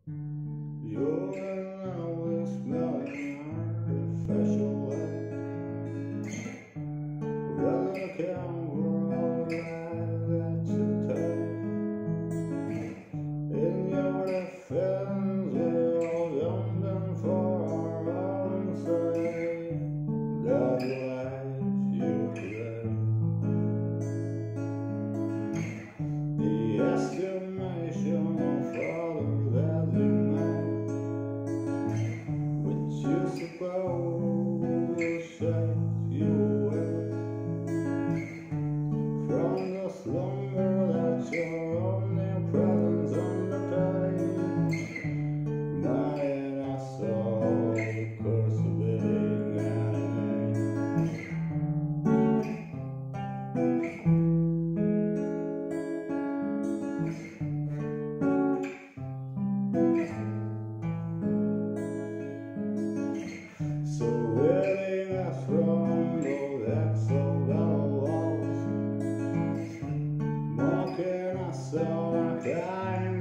You're always smelling artificial light. Well, I can't world that you take. In your defense, we're all jumping for our own sake. That life you play. The estimation of others that you make, which you suppose will shake you away from the slumber that your omnipresence undertakes. My inner soul, curse of being animate. So waiting us from those exo-battle walls, mocking us all like dying